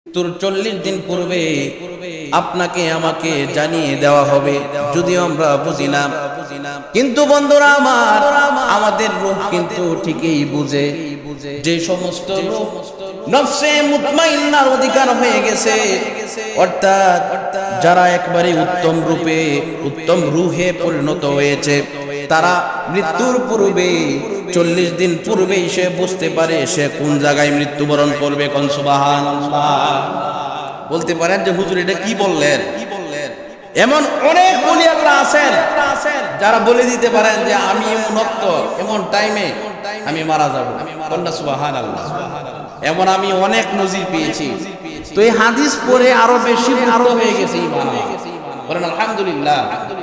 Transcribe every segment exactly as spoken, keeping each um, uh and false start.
তোর চল্লিশ দিন পূর্বে আপনাকে আমাকে জানিয়ে দেওয়া হবে, যদিও আমরা বুঝি না। কিন্তু বন্ধুরা আমার, আমাদের রূহ কিন্তু ঠিকই বুঝে। যে সমস্ত লোক নফসে মুতমাইন্নার অধিকার হয়ে গেছে, অর্থাৎ যারা একবারে উত্তম রূপে উত্তম রূহে পরিণত হয়েছে, তারা মৃত্যুর পূর্বে চল্লিশ দিন পূর্বেই সে বুঝতে পারে সে কোন জায়গায় মৃত্যুবরণ করবে। কোন সুবহানাল্লাহ। বলতে পারেন যে হুজুর এটা কি বললেন? এমন অনেক ওলি আল্লাহ আছেন যারা বলে দিতে পারেন যে আমি এমন ওয়াক্ত এমন টাইমে আমি মারা যাব। কোনটা সুবহানাল্লাহ। এমন আমি অনেক নজির পেয়েছি। তো এই হাদিস পড়ে আরো বেশি আরো হয়ে গেছে ঈমান। বলেন আলহামদুলিল্লাহ।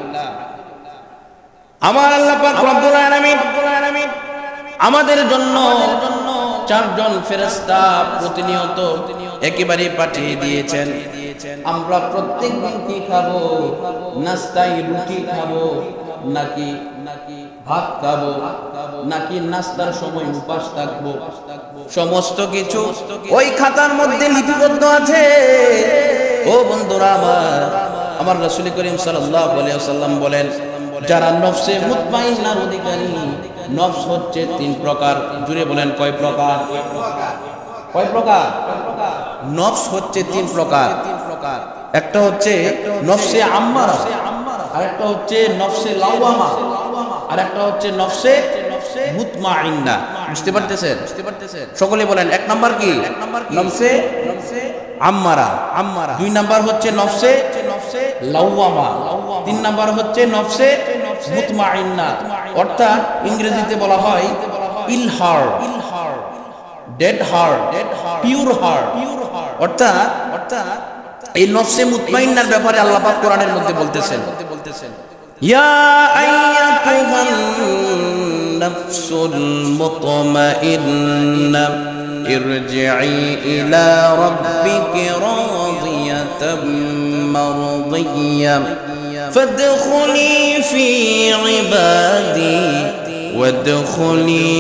আমার আল্লাহ পাক রব্বুল আলামিন আমাদের জন্য চারজন ফেরেশতা প্রতিনিয়ত একেবারে পাঠিয়ে দিয়েছেন। আমরা প্রত্যেকদিন কি খাবো? নাস্তায় রুটি খাবো নাকি নাকি ভাত খাবো নাকি নাস্তার সময় উপাস থাকবো, সমস্ত কিছু ওই খাতার মধ্যে লিপিবদ্ধ আছে। ও বন্ধুরা আমার, আমার রাসূল করিম সাল্লাল্লাহু আলাইহি ওয়াসাল্লাম বলেন, যারা নফসে মুতমাইন্নার অধিকারী, নফস হচ্ছে তিন প্রকার। জুড়ে বলেন কয় প্রকার? কয় প্রকার? নফস হচ্ছে তিন প্রকার। একটা হচ্ছে নফসে আম্মারা, আর একটা হচ্ছে নফসে লাওয়ামা, আর একটা হচ্ছে নফসে মুতমাইন্না। বুঝতে পারতেছেন? সকলে বলেন এক নাম্বার কি? নফসে আম্মারা। আম্মারা দুই নাম্বার হচ্ছে নফসে লাওয়ামা, তিন নাম্বার হচ্ছে নফসে মুতমাইন্না, অর্থাৎ ইংরেজিতে বলা হয় ill heart, dead heart, pure heart. অর্থাৎ অর্থাৎ এই নফসে মুতমাইন্নার ব্যাপারে আল্লাহ পাক কোরআনের মধ্যে বলতেছেন, ইয়া আইয়াতুহান নাফসুল মুতমাইন্না ইরজিই ইলা রাব্বিকি রাদিয়াতাম মারদিয়্যা ফাদখুলি ফি ইবাদি ওয়াদখুলি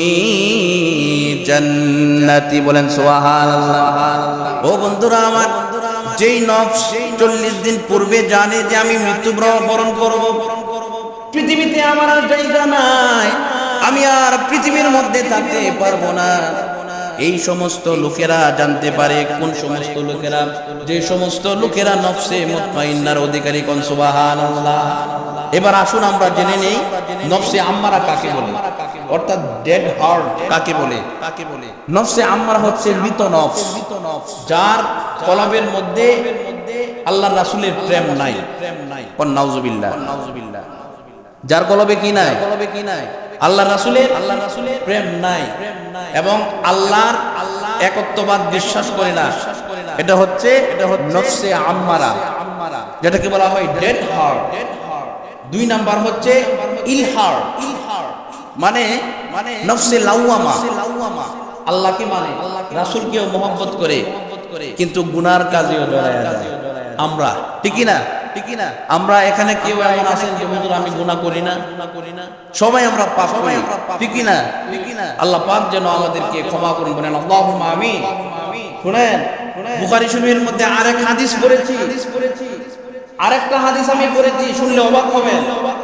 জান্নাতি। বলেন সুবহানাল্লাহ। ও বন্ধুরা আমার, যেই নফস চল্লিশ দিন পূর্বে জানে যে আমি মৃত্যুবরণ করব, পৃথিবীতে আমার আর জায়গা নাই, আমি আর পৃথিবীর মধ্যে থাকতে পারবো না, এই সমস্ত লোকেরা জানতে পারে। কোন সমস্ত লোকেরা? যে সমস্ত লোকেরা নফসে মুতমাইন্নার অধিকারী। কোন সুবহানাল্লাহ। এবার আসুন আমরা জেনে নেই নফসে আম্মারা কাকে বলে, অর্থাৎ ডেড হার্ট কাকে বলে। নফসে আম্মারা হচ্ছে মৃত নফস, যার কলবের মধ্যে আল্লাহর রাসূলের প্রেম নাই। কোন নাউজুবিল্লাহ। যার কলবে কি নাই? আল্লাহর রাসূলের আল্লাহর রাসূলের প্রেম নাই এবং আল্লাহর একত্ববাদ বিশ্বাস করে না। এটা হচ্ছে এটা হচ্ছে নফসে আম্মারা, যেটাকে বলা হয় ডেড হার্ট। দুই নাম্বার হচ্ছে ইলহার, মানে মানে নফসে লাওয়ামা, আল্লাহকে মানে, রাসূলকেও মহব্বত করে কিন্তু গুনার কাজেও জড়ায় যায়। আমরা ঠিকই না? ঠিকই না? আমরা এখানে কেউ এমন আছেন যে হুজুর আমি গুনাহ করি না? সবাই আমরা পাপ করি, ঠিকই না? আল্লাহ পাক যেন আমাদেরকে ক্ষমা করুন। বলেন আল্লাহুম্মা আমিন। শুনেন, বুখারী শরীফের মধ্যে আরেক হাদিস পড়েছি, আরেকটা হাদিস আমি পড়েছি, শুনলে অবাক হবেন।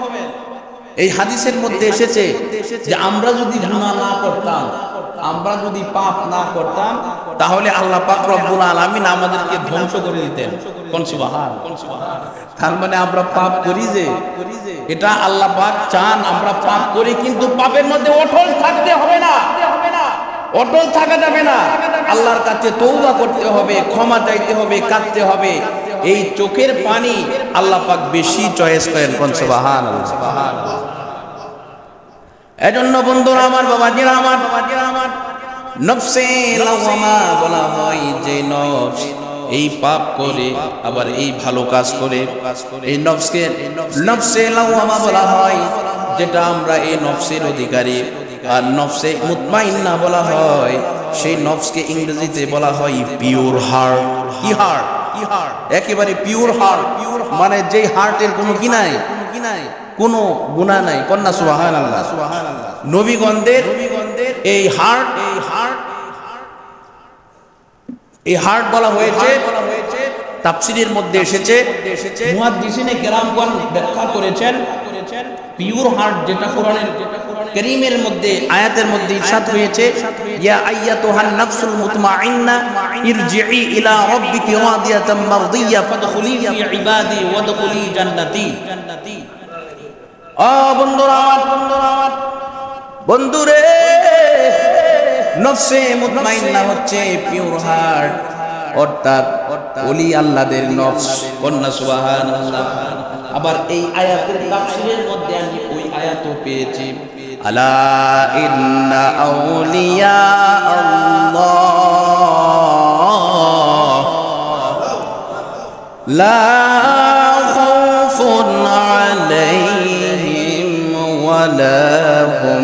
এই হাদিসের মধ্যে এসেছে যে আমরা যদি গুনাহ না করতাম, আমরা যদি পাপ না করতাম, তাহলে আল্লাহ পাক রব্বুল আলামিন আমাদেরকে ধ্বংস করে দিতেন। কোন সুবহান। তার মানে আমরা পাপ করি যে, এটা আল্লাহ পাক চান আমরা পাপ করি, কিন্তু পাপের মধ্যে অটল থাকতে হবে না, অটল থাকা যাবে না। আল্লাহর কাছে তওবা করতে হবে, ক্ষমা চাইতে হবে, কাঁদতে হবে। এই চোখের পানি আল্লাহ পাক বেশি চয়েস করেন। কোন সুবহানাল্লাহ। এজন্য বন্ধুরা আমার, বাবাজিরা আমার, বাবাজিরা আমার, নফসে লাওয়ামা বলা হয় যে নফস এই পাপ করে আবার এই ভালো কাজ করে, এই নফসকে নফসে লাওয়ামা বলা হয়, যেটা আমরা এই নফসের অধিকারী। আর নফসে মুতমাইন্না বলা হয়, সেই নফসকে ইংরেজিতে বলা হয় পিওর হার্ট। কি হার্ট? কি হার্ট? একেবারে পিওর হার্ট, মানে যেই হার্টের কোনো কি নাই, কি নাই, কোনো গুনাহ নাই। কন্যা সুবহানাল্লাহ। নবীগণদের এই হার্ট, এই হার্ট এই হার্ট বলা হয়েছে, তাফসীরের মধ্যে এসেছে, মুহাদ্দিসিনে কেরামগণ ব্যাখ্যা করেছেন পিওর হার্ট যেটা কোরআনের কারীমের মধ্যে আয়াতের মধ্যে ইরশাদ হয়েছে, ইয়া আইয়াতুহান নাফসুল মুতমাইন্না ইরজিই ইলা রাব্বিকি রাদিয়াতাম মারদিয়া ফাদখুলি ফি ইবাদি ওয়াদখুলি জান্নাতি। ও বন্ধুরা আমার, বন্ধুরা আমার, বন্ধুরে, নফসে মুতমাইন্না হচ্ছে পিওর হার্ট, অর্থাৎ ওলি আল্লাহদের নফস। কন্যা সুবহানাল্লাহ। আবার এই আয়াতের তাফসীরের মধ্যে আমি ওই আয়াতও পেয়েছি, আলা ইন্না আউলিয়া আল্লাহ লা খাউফুন আলাইহিম ওয়া লা হুম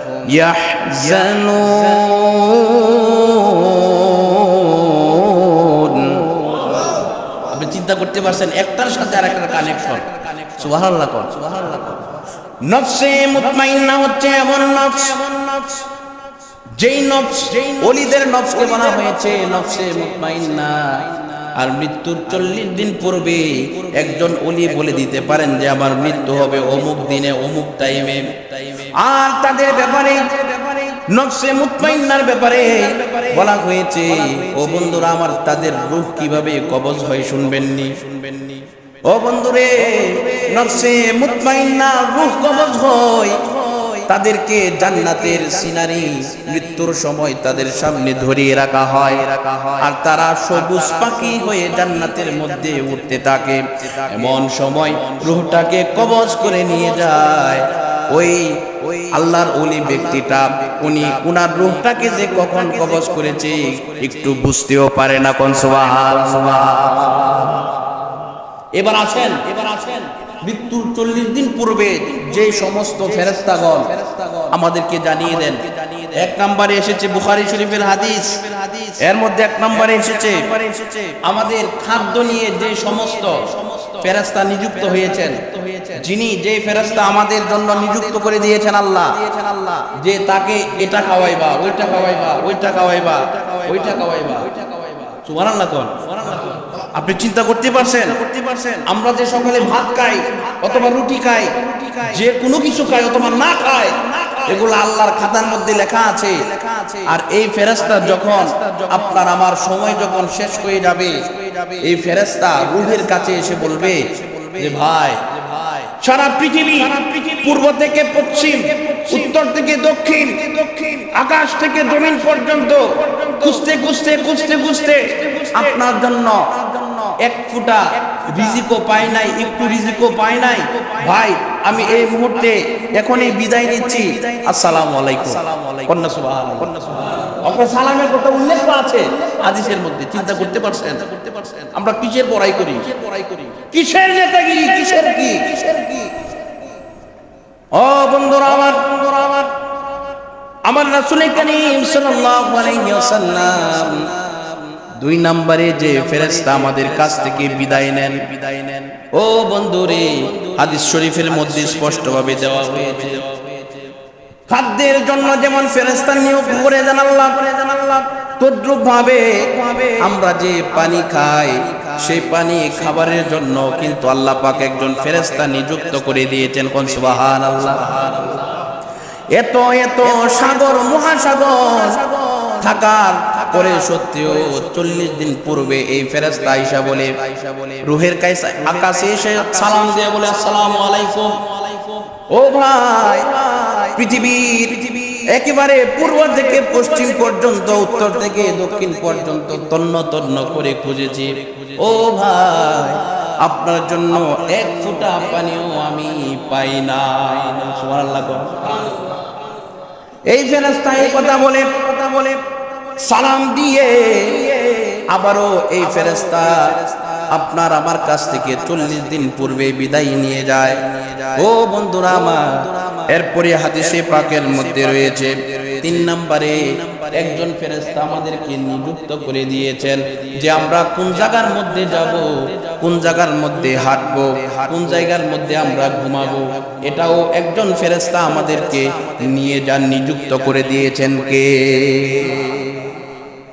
ইয়াহজানুন। আপনি চিন্তা করতে পারছেন একটার সাথে আরেকটার কানেকশন। সুবহানাল্লাহ কোন, সুবহানাল্লাহ কোন। নফসে মুতমাইন্না হচ্ছে এমন নফস, যেই নফস ওলিদের নফসকে বলা হয়েছে নফসে মুতমাইন্না। আর মৃত্যুর চল্লিশ দিন পূর্বে একজন ওলি বলে দিতে পারেন যে আমার মৃত্যু হবে অমুক দিনে অমুক টাইমে। আর তাদের ব্যাপারে নফসে মুতমাইন্নার ব্যাপারে বলা হয়েছে, ও বন্ধুরা আমার, তাদের রূহ কিভাবে কবজ হয় শুনবেননি? ও বন্ধুরে, নফসে মুতমাইন্না রূহ কবজ হয়, তাদেরকে জান্নাতের সিনারি মৃত্যুর সময় তাদের সামনে ধরিয়ে রাখা হয়, আর তারা সবুজ পাখি হয়ে জান্নাতের মধ্যে উঠতে থাকে। এমন সময় রূহটাকে কবজ করে নিয়ে যায় ওই আল্লাহর ওলি ব্যক্তিটা। উনি উনার রূহটাকে যে কখন কবজ করেছে একটু বুঝতেও পারে না। কোন সুবহানাল্লাহ। এবার আসেন, এবার আসেন মৃত্যুর চল্লিশ দিন পূর্বে যে সমস্ত ফেরেশতাগণ আমাদেরকে জানিয়ে দেন। এক নম্বরে এসেছে বুখারী শরীফের হাদিস, এর মধ্যে এক নম্বরে এসেছে আমাদের খাদ্য নিয়ে যে সমস্ত ফেরেশতা নিযুক্ত হয়েছেন, যিনি যে ফেরেশতা আমাদের জন্য নিযুক্ত করে দিয়েছেন আল্লাহ, যে তাকে এটা খাওয়াইবা, ওইটা খাওয়াইবা, ওইটা খাওয়াইবা, ওইটা খাওয়াইবা। সুবহানাল্লাহ কোন। আপনি চিন্তা করতে পারছেন, আমরা যে সকালে ভাত খাই অথবা রুটি খাই, যে কোনো কিছু খাই অথবা না খাই, এগুলো আল্লাহর খাতার মধ্যে লেখা আছে। আর এই ফেরেশতা যখন আপনার আমার সময় যখন শেষ হয়ে যাবে, এই ফেরেশতা রূহের কাছে এসে বলবে যে ভাই, সারা পৃথিবী পূর্ব থেকে পশ্চিম, উত্তর থেকে দক্ষিণ, আকাশ থেকে জমিন পর্যন্ত খুঁজতে খুঁজতে খুঁজতে খুঁজতে আপনার জন্য এক ফুটা রিজিকও পাই নাই, একটু রিজিকও পাই নাই। ভাই, আমি এই মুহূর্তে এখনই বিদায় নিচ্ছি, আসসালামু আলাইকুম। কন্যা সুবহানাল্লাহ। আপনার সালামের কথা উল্লেখ আছে হাদিসের মধ্যে। চিন্তা করতে পারছেন আমরা কিসের বড়াই করি, কিসের নেতাগিরি, কিসের কি, কিসের কি? ও বন্ধুরা আমার, বন্ধুরা আমার, আমার রাসূল কারীম সাল্লাল্লাহু আলাইহি ওয়াসাল্লাম দুই নম্বরে যে ফেরেশতা আমাদের কাছ থেকে বিদায় নেন, বিদায় নেন ও বন্ধুরে, হাদিস শরীফের মধ্যে স্পষ্টভাবে দেওয়া হয়েছে খাদ্যের জন্য যেমন ফেরেশতা নিয়োগ করে দেন আল্লাহ, তদ্রূপ ভাবে আমরা যে পানি খাই, সেই পানি খাবারের জন্য কিন্তু আল্লাহ পাক একজন ফেরেশতা নিযুক্ত করে দিয়েছেন। কোন সুবহানাল্লাহ। এত এত সাগর মহাসাগর থাকার পরে সত্যিও চল্লিশ দিন পূর্বে এই ফেরেশতা আয়েশা বলে রূহের কাছে আকাশে এসে সালাম দিয়ে বলে, আসসালামু আলাইকুম। ও ভাই, পৃথিবীর একেবারে পূর্ব থেকে পশ্চিম পর্যন্ত, উত্তর থেকে দক্ষিণ পর্যন্ত তন্ন তন্ন করে খুঁজেছি। ও ভাই, আপনার জন্য এক ফোঁটা পানিও আমি পাই না। সুবহানাল্লাহ। এই ফেরেশতা এই কথা বলে কথা বলে সালাম দিয়ে আবারও এই ফেরেশতা আপনার আমার কাছ থেকে চল্লিশ দিন পূর্বে বিদায় নিয়ে যায়। ও বন্ধুরা আমার, এরপরে হাদিসে পাকের মধ্যে রয়েছে তিন নম্বরে একজন ফেরেশতা আমাদেরকে নিযুক্ত করে দিয়েছেন যে আমরা কোন জায়গার মধ্যে যাব, কোন জায়গার মধ্যে হাঁটবো, কোন জায়গার মধ্যে আমরা ঘুমাবো, এটাও একজন ফেরেশতা আমাদেরকে নিয়ে যান, নিযুক্ত করে দিয়েছেন কে?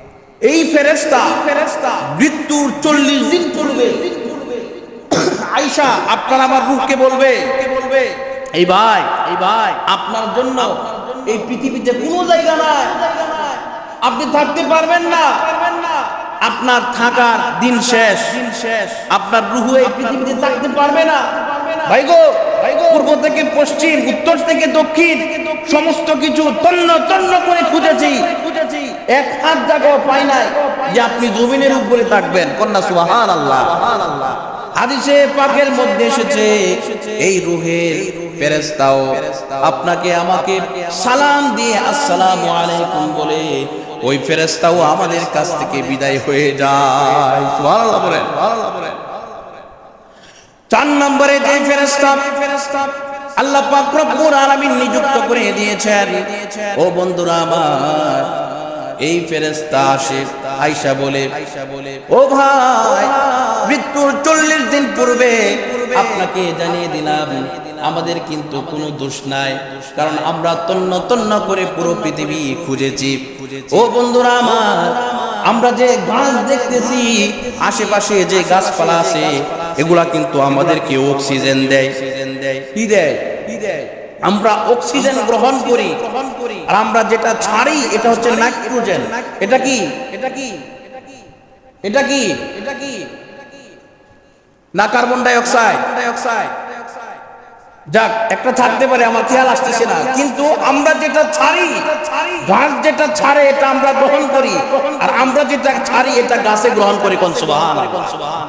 এই ফেরেশতা ফেরেশতা মৃত্যুর চল্লিশ দিন পূর্বে আয়েশা আপনার আমার রূহকে বলবে বলবে এই ভাই এই ভাই আপনার জন্য এই পৃথিবীতে কোনো জায়গা নাই, আপনি থাকতে পারবেন না, আপনার থাকার দিন শেষ দিন শেষ আপনার রূহ এই পৃথিবীতে থাকতে পারবে না। ভাই গো ভাই গো, পূর্ব থেকে পশ্চিম, উত্তর থেকে দক্ষিণ সমস্ত কিছু তন্ন তন্ন করে খুঁজেছি খুঁজেছি এক হাত জায়গাও পাই নাই যে আপনি জমিনের উপরে থাকবেন। কন্যা সুবহানাল্লাহ। হাদিসে পাকের মধ্যে এসেছে এই রূহের ফেরেশতাও আপনাকে আমাকে সালাম দিয়ে আসসালামু আলাইকুম বলে ওই ফেরেশতাও আমাদের কাছ থেকে বিদায় হয়ে যায়। সুবহানাল্লাহ বলেন, সুবহানাল্লাহ বলেন। চার নম্বরে যে ফেরেশতা ফেরেশতা আল্লাহ পাক রব্বুল আলামিন নিযুক্ত করে দিয়েছেন, ও বন্ধুরা আমার, এই ফেরেশতা আসে আয়েশা বলে ও ভাই মৃত্যুর চল্লিশ দিন পূর্বে আপনাকে জানিয়ে দিলাম আমাদের কিন্তু কোনো দোষ নাই, কারণ আমরা তন্ন তন্ন করে পুরো পৃথিবী খুঁজেছি। ও বন্ধুরা আমার, আমরা যে গাছ দেখতেছি আশেপাশে যে গাছপালা আছে এগুলা কিন্তু আমাদেরকে অক্সিজেন দেয়। কি দেয়? কি দেয়? আমরা অক্সিজেন গ্রহণ করি, আর আমরা যেটা ছাড়ি এটা হচ্ছে নাইট্রোজেন। এটা কি? এটা কি? এটা কি? এটা কি? না কার্বন ডাই অক্সাইড? ডাইঅক্সাইড যাক একটা থাকতে পারে, আমার খেয়াল আসতেছে না, কিন্তু আমরা যেটা ছাড়ি, গাছ যেটা ছাড়ে এটা আমরা গ্রহণ করি, আর আমরা যেটা ছাড়ি এটা গাছে গ্রহণ করি। কোন সুবহানাল্লাহ।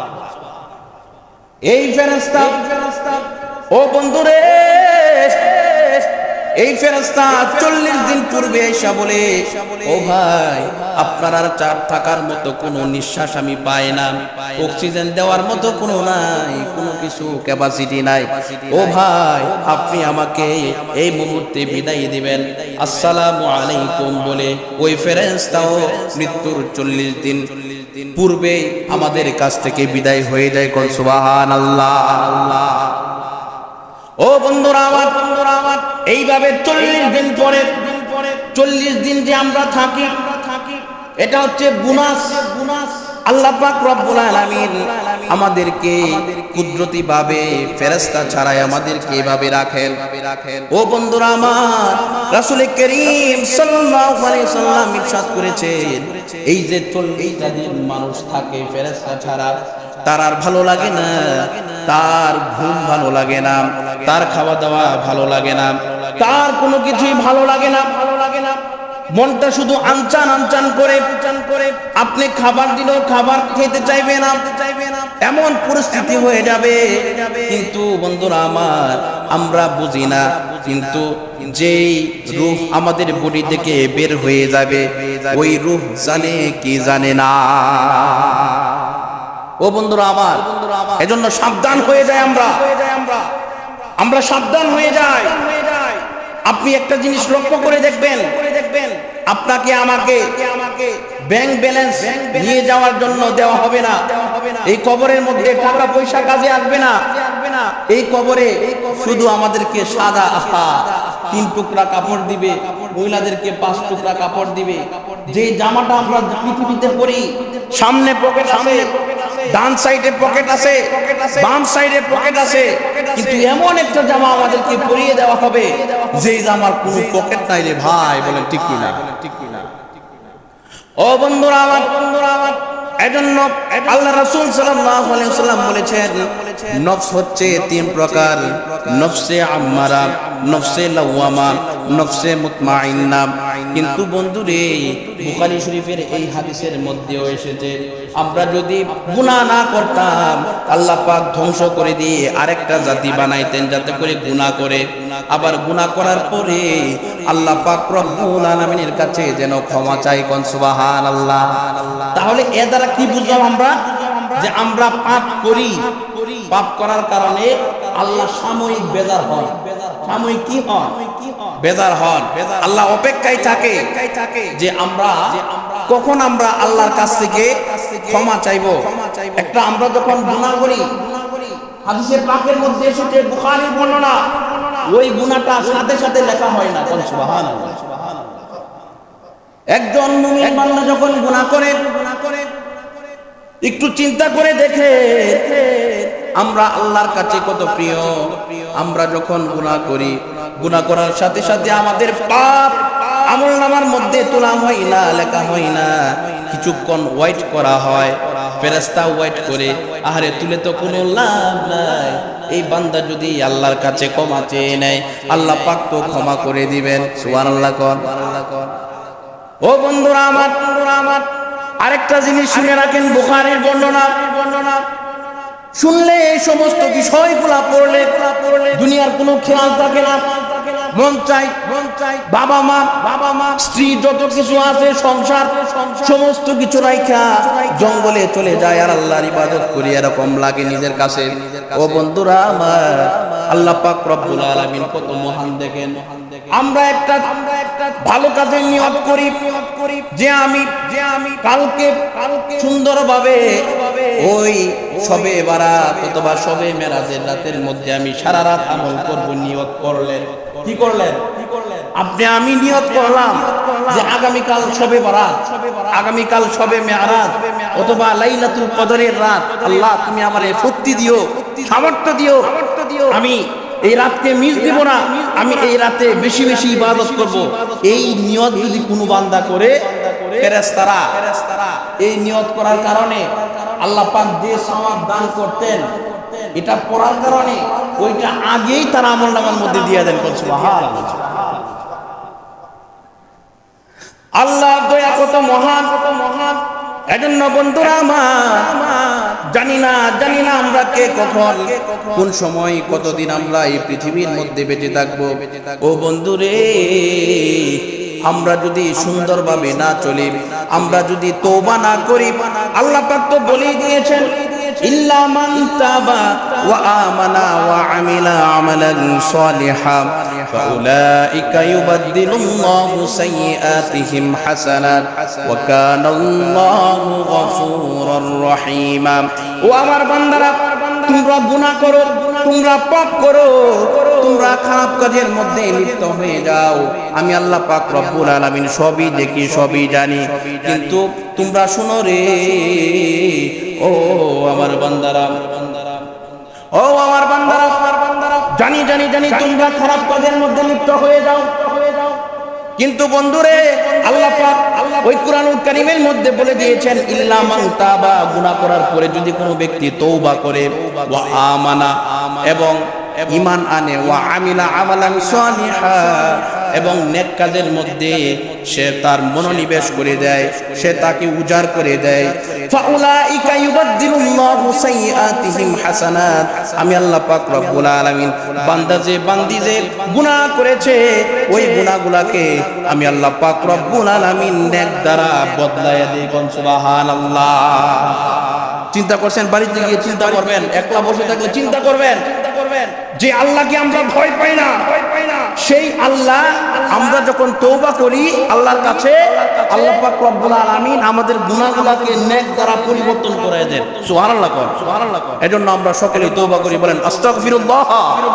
এই ফেরেশতা ও বন্ধুরে, এই ফেরেশতা চল্লিশ দিন পূর্বে এসে বলে ও ভাই আপনার আর চার থাকার মতো কোনো নিঃশ্বাস আমি পাই না, অক্সিজেন দেওয়ার মতো কোনো নাই, কোনো কিছু ক্যাপাসিটি নাই। ও ভাই আপনি আমাকে এই মুহূর্তে বিদায় দিবেন, আসসালামু আলাইকুম বলে ওই ফেরেশতাও মৃত্যুর চল্লিশ দিন পূর্বে আমাদের কাছ থেকে বিদায় হয়ে যায়। কোন সুবহানাল্লাহ। ও বন্ধুরা আমার, বন্ধুরা আমার, এইভাবে চল্লিশ দিন পরে চল্লিশ দিন যে আমরা থাকি এটা হচ্ছে বোনাস। আল্লাহ পাক রব্বুল আলামিন আমাদেরকে কুদরতি ভাবে ফেরেশতা ছাড়াই আমাদেরকে এভাবে রাখেন। ও বন্ধুরা আমার, রাসূল করিম সাল্লাল্লাহু আলাইহি সাল্লাম ইরশাদ করেছেন এই যে চল্লিশ দিন মানুষ থাকে ফেরেশতা ছাড়া, তার আর ভালো লাগে না, তার ঘুম ভালো লাগে না, তার খাওয়া দাওয়া ভালো লাগে না, তার কোনো কিছুই ভালো লাগে না, ভালো লাগে না, মনটা শুধু আনচান আনচান করে করে আপনি খাবার দিলেও খাবার খেতে চাইবে না, চাইবে না, এমন পরিস্থিতি হয়ে যাবে। কিন্তু বন্ধুরা আমার, আমরা বুঝি না, কিন্তু যেই রূহ আমাদের বডি থেকে বের হয়ে যাবে ওই রূহ জানে কি জানে না। ও বন্ধুরা আমার, এজন্য সাবধান হয়ে যায় আমরা, আমরা সাবধান হয়ে যাই। আপনি একটা জিনিস লক্ষ্য করে দেখবেন, আপনাকে আমাকে ব্যাংক ব্যালেন্স নিয়ে যাওয়ার জন্য দেওয়া হবে না, এই কবরের মধ্যে টাকা পয়সা কাজে আসবে না, এই কবরে শুধু আমাদেরকে সাদা আহা তিন টুকরা কাপড় দিবে, মহিলাদেরকে পাঁচ টুকরা কাপড় দিবে। যে জামাটা আমরা পৃথিবীতে পরি, সামনে পকেট আছে, ডান সাইডে পকেট আছে, বাম সাইডে পকেট আছে, কিন্তু এমন একটা জামা আমাদেরকে পরিয়ে দেওয়া হবে যে জামার কোনো পকেট নাই রে ভাই, বলেন ঠিক কি না? ও বন্ধুরা আমার, বন্ধুরা আমার, এজন্য আল্লাহ রাসূল সাল্লাল্লাহু আলাইহি ওয়াসাল্লাম বলেছেন নফস হচ্ছে তিন প্রকার, নফসে আম্মারা, নফসে লাওয়ামা, নফসে মুতমাইন্না। কিন্তু বন্ধুরে বুখারী শরীফের এই হাদিসের মধ্যেও এসেছে আমরা যদি গুনাহ না করতাম আল্লাহ পাক ধ্বংস করে দিয়ে আরেকটা জাতি বানাইতেন যাতে করে গুনাহ করে, আবার গুনাহ করার পরে আল্লাহ পাক রব্বুল আলামিনের কাছে যেন ক্ষমা চাই। কোন সুবহানাল্লাহ। তাহলে এ দ্বারা কি বুঝলাম আমরা? যে আমরা পাপ করি, পাপ করার কারণে আল্লাহ সাময়িক বেজার হন। সাময়িক কি হন? বেজার হন। আল্লাহ অপেক্ষায় থাকে যে আমরা কখন আমরা আল্লাহর কাছ থেকে ক্ষমা চাইবো। একটা আমরা যখন গুনাহ করি, হাদিসে পাকের মধ্যে এসেছে বুখারীর বর্ণনা, ওই গুনাহটা সাথে সাথে লেখা হয় না। কোন সুবহানাল্লাহ। একজন মুমিন বান্দা যখন গুনাহ করে একটু চিন্তা করে দেখে আমরা আল্লাহর কাছে কত প্রিয়। আমরা যখন গুনাহ করি, গুনাহ করার সাথে সাথে আমাদের পাপ আমলনামার মধ্যে তোলা হয় না, লেখা হয় না, কিছুক্ষণ ওয়েট করা হয়, ফেরেশতা ওয়েট করে। আহারে তুলে তো কোনো লাভ নাই। এই বান্দা যদি আল্লাহর কাছে ক্ষমা চেয়ে নেয়, আল্লাহ পাক তো ক্ষমা করে দিবেন। সুবহানাল্লাহ কোন। ও বন্ধুরা আমার, বন্ধুরা আমার, আরেকটা জিনিস শুনে রাখেন, বুখারীর বর্ণনা বর্ণনা শুনলে এই সমস্ত বিষয়গুলা পড়লে দুনিয়ার কোনো খেয়াল থাকে না। মন চাই মন চাই বাবা মা বাবা মা স্ত্রী যত কিছু আছে সংসার সমস্ত কিছু রাইখা জঙ্গলে চলে যায় আর আল্লাহর ইবাদত করি, এরকম লাগে নিজের কাছে। ও বন্ধুরা আমার, আল্লাহ পাক রব্বুল আলামিন কত মহান দেখেন। আমরা একটা আমরা একটা ভালো কাজে নিয়ত করি যে আমি যে আমি কালকে কালকে সুন্দরভাবে ওই শবে বারাত অথবা শবে মেরাজের রাতের মধ্যে আমি সারা রাত আমল করব। নিয়ত করলেন, কি করলেন? আপনি আমি নিয়ত করলাম যে আগামীকাল শবে বারাত, আগামীকাল শবে মেরাজ অথবা লাইলাতুল কদরের রাত, আল্লাহ তুমি আমারে শক্তি দিও, সামর্থ্য দিও, আমি এই রাতকে মিস দিব না, আমি এই রাতে বেশি বেশি ইবাদত করব। এই নিয়ত যদি কোনো বান্দা করে, ফেরেশতারা এই নিয়ত করার কারণে আল্লাহ পাক যে সওয়াব দান করতেন, এটা পড়ার কারণে ওইটা আগেই তার আমলনামার মধ্যে দিয়ে দেন। সুবহানাল্লাহ। আল্লাহ দয়া কত মহান, কত মহান। এজন্য বন্ধুরা আমার, জানি না জানি না আমরা কে কখন কোন সময় কতদিন আমরা এই পৃথিবীর মধ্যে বেঁচে থাকবো। ও বন্ধুরে, আমরা যদি সুন্দরভাবে না চলি, আমরা যদি তওবা না করি, আল্লাহ পাক তো বলেই দিয়েছেন, ইল্লা মান তাবা ওয়া আমানা ওয়া আমিলা আমালান সালিহান ফাউলাইকা ইউবাদদিলুল্লাহু সাইয়্যাতিহিম হাসানাত ওয়া কানাল্লাহু গফুরুর রহিমা। ও আমার বান্দারা, তোমরা গুনাহ করো, তোমরা পাপ করো, তোমরা খারাপ কাজের মধ্যে লিপ্ত হয়ে যাও, আমি আল্লাহ পাক রব্বুল আলামিন সবই দেখি, সবই জানি। কিন্তু তোমরা শুনো রে, ও আমার বান্দারা, ও আমার বান্দারা, জানি জানি জানি তোমরা খারাপ কাজের মধ্যে লিপ্ত হয়ে যাও। কিন্তু বন্ধুরে, আল্লাহ পাক ওই কুরআনুল কারীমের মধ্যে বলে দিয়েছেন, ইল্লা মান তাবা, গুনাহ করার পরে যদি কোনো ব্যক্তি তওবা করে, ওয়া আমানা, এবং ঈমান আনে, ওয়া আমিলা আমালান সালিহা, এবং নেক কাজের মধ্যে সে তার মনোনিবেশ করে দেয়, সে তাকে উজাড় করে দেয়, ফাউলাইকা ইউবাদদিলুল্লাহু সাইয়্যাতিহিম হাসানাত, আমি আল্লাহ পাক রব্বুল আলামিন বান্দা যে বান্দি যে গুনাহ করেছে ওই গুনাহগুলোকে আমি আল্লাহ পাক রব্বুল আলামিন নেক দ্বারা বদলায় দেই। কোন সুবহানাল্লাহ। চিন্তা করছেন, বাড়িতে গিয়ে চিন্তা করবেন, একলা বসে থাকলে চিন্তা করবেন যে আল্লাহকে আমরা ভয় পাই না, সেই আল্লাহ আমরা যখন তওবা করি আল্লাহর কাছে, আল্লাহ পাক রব্বুল আলামিন আমাদের গুনাহগুলোকে নেক দ্বারা পরিবর্তন করে দেন। সুবহানাল্লাহ, সুবহানাল্লাহ। এজন্য আমরা সকলেই তওবা করি, বলেন আস্তাগফিরুল্লাহ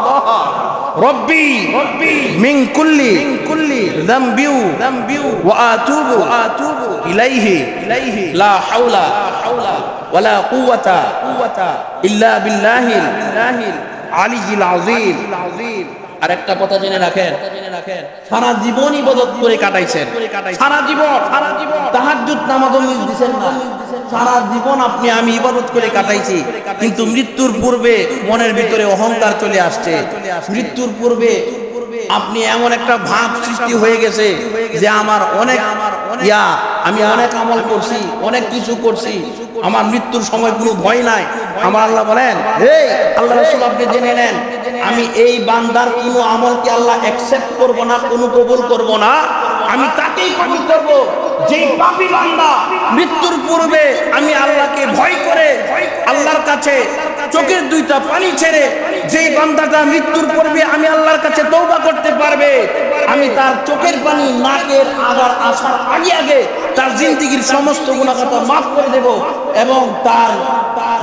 রব্বি মিন কুল্লি কুল্লি যামবি ওয়া আতুবু ইলাইহি লা হাওলা ওয়ালা কুওয়াতা ইল্লা বিল্লাহিল আলিয়্যিল আযীম। আর একটা কথা জেনে রাখেন, সারা জীবন ইবাদত করে কাটাইছেন, সারা জীবন তাহাজ্জুদ নামাজও মিস দিবেন না, সারা জীবন আপনি আমি ইবাদত করে কাটাইছি, কিন্তু মৃত্যুর পূর্বে মনের ভিতরে অহংকার চলে আসছে। মৃত্যুর পূর্বে আপনি এমন একটা ভাব সৃষ্টি হয়ে গেছে যে আমার অনেক ইয়া, আমি অনেক আমল করছি, অনেক কিছু করছি, আমার মৃত্যুর সময় কোনো ভয় নাই। আমার আল্লাহ বলেন, এই আল্লাহ রাসূল আপনি জেনে নেন, আমি এই বান্দার কোনো আমলকে আল্লাহ অ্যাকসেপ্ট করব না, কোনো কবুল করব না, আমি তাকেই কবুল করব যেই পাপী বান্দা মৃত্যুর পূর্বে আমি আল্লাহকে ভয় করে আল্লাহর কাছে চোখের দুইটা পানি ছেড়ে, যেই বান্দাটা মৃত্যুর পূর্বে আমি আল্লাহর কাছে তওবা করতে পারবে, আমি তার চোখের পানি নাকের আগার আসার আগে আগে তার জিন্দেগীর সমস্ত গুনাহ খাতা মাফ করে দেব এবং তার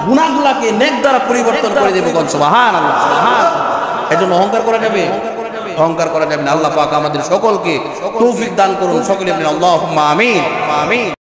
গুনাহগুলোকে নেক দ্বারা পরিবর্তন করে দেব। সুবহানাল্লাহ। এজন্য অহংকার করা যাবে, অহংকার করা যাবে না। আল্লাহ পাক আমাদের সকলকে তৌফিক দান করুন, সকলে বলেন আল্লাহুম্মা আমিন আমিন।